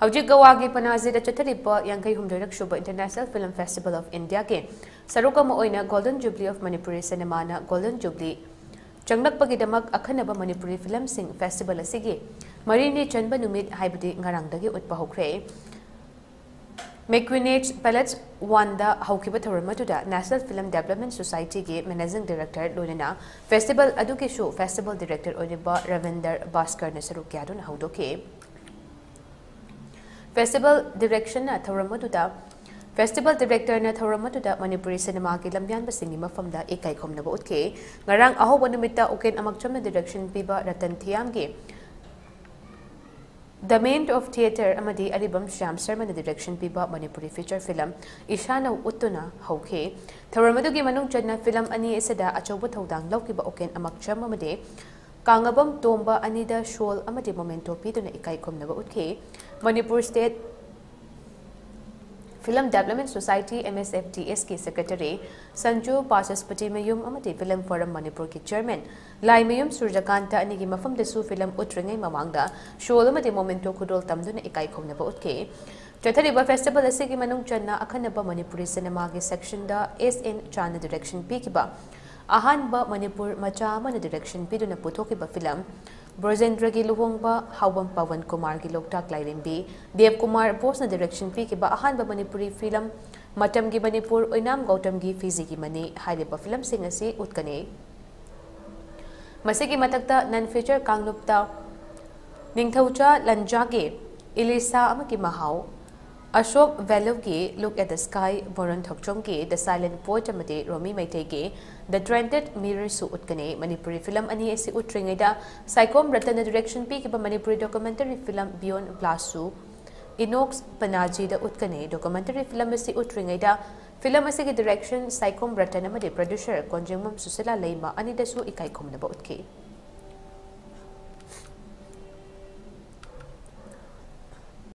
हौजिक गोवागी पनाजीदा chathariba yankai humdoirak shuba International Film Festival of India ke sarukama oina Golden Jubilee of Manipuri Cinema na Golden Jubilee changlakpadagidamak akhanaba Manipuri Film Sing Festival asigi marini chanba numit haibadi ngarangdagi utpa houkhre Mequinage Pellets Wanda houkhre thoramatuda National Film Development Society ke Managing Director Lonena Festival aduke show Festival Director Oniba Ravinder Bhaskar na sarukyadun haudoke Festival Direction na thoramatuda Festival Director na thoramatuda Manipuri Cinema ki lambian basingi mafamda ikai khomnaba utke ngarang ahoba numita uken amakcham na direction piba Ratan Thiam ge The Main of Theatre amadi Aribam Shyam Sharma na direction piba Manipuri feature film Ishana Uttuna houkhre thoramadu gi manung chadna film ani esada achauba thodang laukiba uken amakcham amade Kangabam Tomba Anida Shol amadi momento piduna ikai khomnaba utke Manipur State Film Development Society MSFDS ki Secretary Sanju Pasaspati Mayum amati Film Forum Manipur ki Chairman Lai Mayum Surjakanta anigi mafam desu film utringai mamangda Shol amati momento kudol tamduna ikai khomnaba utke chathariba festival asigi manung channa akhanaba Manipuri Cinema ki section da SN Chana direction pikiba Ahanba Manipur macha amana direction piduna puthokiba film Brojendra gi luhongba Hawam Pawan Kumar gi Loktak Lairimbi Dev Kumar Bosna direction pikiba ahanba Manipuri film Matam gi Manipur Oinam Gautam gi Fizi gi mani haiba film sing asi utkane Masigi matakta non feature kanglupta Ningthaucha Lanjage Ilisa amaki mahau Ashok Velovgi Look at the Sky Boron Thokchongki The Silent Poet amati Romi Maitege The Trented Mirror su utkane Manipuri film ani esi utringaida Saikom Ratana direction pi kiba Manipuri documentary film Beyond Blasu Inox Panaji da utkane documentary film esi utringaida film esi direction Saikom Ratana amati producer Konjengmam Susila Leima ani da su ikai khomnaba utke